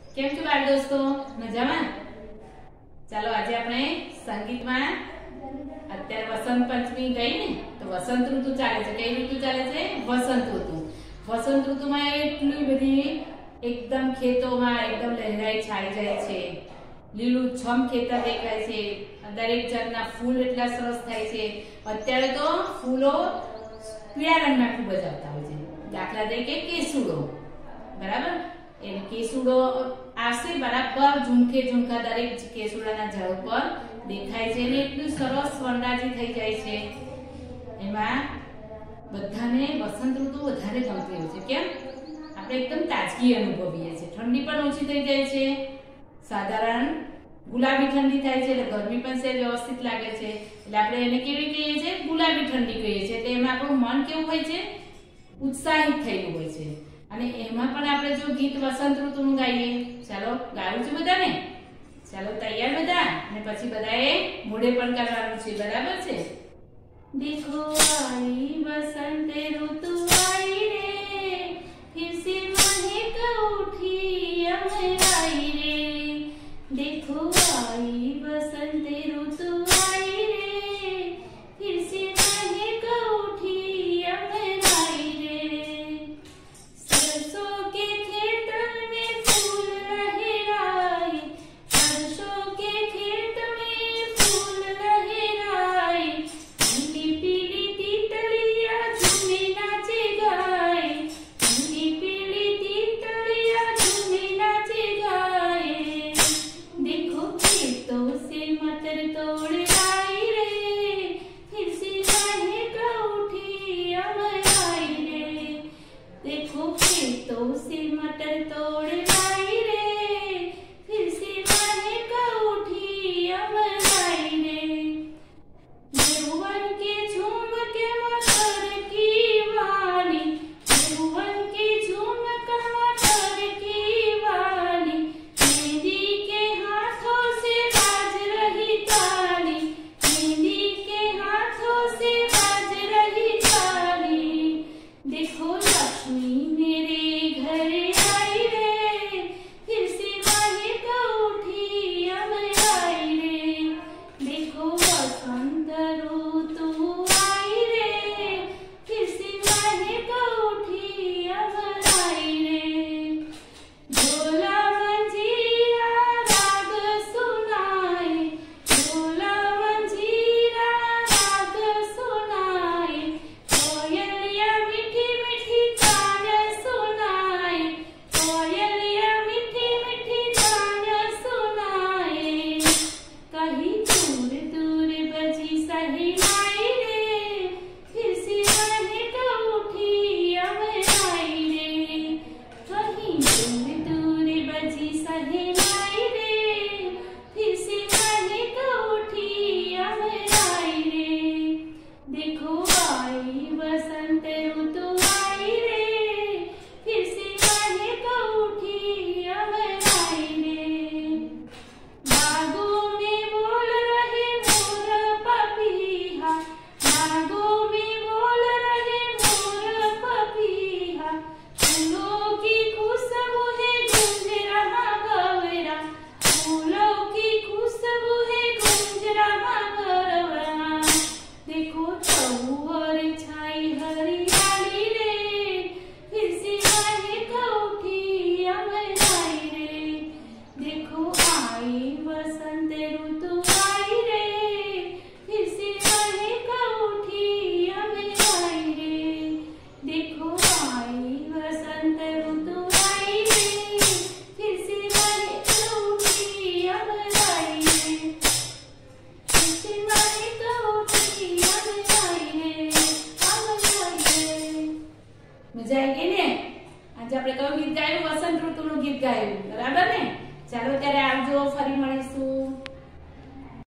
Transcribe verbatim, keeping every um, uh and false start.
કેમ છો બાળ દોસ્તો? મજામાં? ચાલો આજે આપણે સંગીતમાં અત્યારે વસંત પંચમી ગઈ ને તો વસંત ઋતુ ચાલે છે. કઈ ઋતુ ચાલે છે? વસંત ઋતુ. વસંત ઋતુમાં એટલી બધી એકદમ ખેતોમાં એકદમ લહેરાઈ છાઈ જાય છે. લીલુંછમ ખેતર દેખાય છે. દરેક જાતના ફૂલ એટલા સરસ થાય છે. અત્યારે તો ફૂલો પીળા રંગના ખૂબ જ આવતા હોય છે. દાખલા તરીકે કેસુડો, બરાબર? એને કેસુડો આવશે બરાબર ઝુમકે ઝુમકા દરેક કેસુડાના ઝાડ પર દેખાય છે અને એટલું સરસ વનરાજી થઈ જાય છે. એમાં બધાને વસંત ઋતુ વધારે ગમતી હોય છે. કેમ? આપણે એકદમ તાજગી અનુભવીએ છીએ. ઠંડી પણ ઓછી થઈ જાય છે. સાધારણ ગુલાબી ઠંડી થાય છે એટલે ગરમી પણ છે વ્યવસ્થિત લાગે છે. એટલે આપણે એને કેવી કહીએ છીએ? ગુલાબી ઠંડી કહીએ છીએ. એટલે એમાં આપણું મન કેવું હોય છે? ઉત્સાહિત થયેલું હોય છે. અને એમાં પણ આપણે જો ગીત વસંત ઋતુનું ગાઈએ, ચાલો ગાવું છે બધાને? ચાલો તૈયાર બધા? અને પછી બધાએ મોઢે પણ કરવાનું છે, બરાબર છે? देखो आई बसंत ऋतु आई रे, फिर से महक उठी अमराई रे. देखो आई बसंत ऋतु आई रे, फिर से महक उठी अमराई रे. सरसों के खेत में फूल लहराए, सरसों के खेत में फूल लहराए. पीली पीली तीतलियां झूमे नाचे गाए, पीली पीली तीतलियां झूमे नाचे गाए. देखो खेतों से मटर तोड़ लाई रे, फिर से महक उठी अमराई रे. देखो खेतों से मटर तोड़ लाई रे, फिर से महक उठी अमराई रे. यौवन के झूमक मटर की वाली, यौवन के झूमक मटर की वाली. मेहंदी के हाथों से बाज रही ताली, मेहंदी के हाथों से बाज रही ताली. देखो लक्ष्मी मेरे घर आई रे, फिर से महक उठी अमराई रे. देखो वसंत ऋतु आई रे, फिर से महक उठी अमराई रे. झोला मंजीरा राग सुनाए, झोला मंजीरा राग सुनाए. कोयलिया मीठी मीठी तान सुनाए, कोयलिया मीठी मीठी तान सुनाए. कहीं दूर दूर बजी सहनाई रे, फिर से महक उठी अमराई रे. कहीं दूर दूर बजी सहनाई रे, फिर से महक उठी अमराई रे. देखो आई बसंत ऋतु आई रे, फिर से महक उठी अमराई रे. बागों में बोल रहे मोर पपीहा, बागों में बोल रहे मोर पपीहा. फूलों की खुशबू है गूंज रहा गवरा, फूलों की खुशबू है गूंज रहा गवरा. देखो चौर छाई हरियाली रे, फिर से महक उठी अमराई रे. देखो आई बसंत ऋतु आई रे, फिर से महक उठी अमराई रे. देखो आई बसंत ऋतु आई रे, फिर से महक उठी अमराई रे. फिर से महक उठी अमराई रे, अमराई रे. મજા આવી ગઈ ને? આજે આપણે કયું ગીત ગાયું? વસંત ઋતુનું ગીત ગાયું, બરાબર ને? ચાલો ત્યારે આવજો, ફરી મળીશું.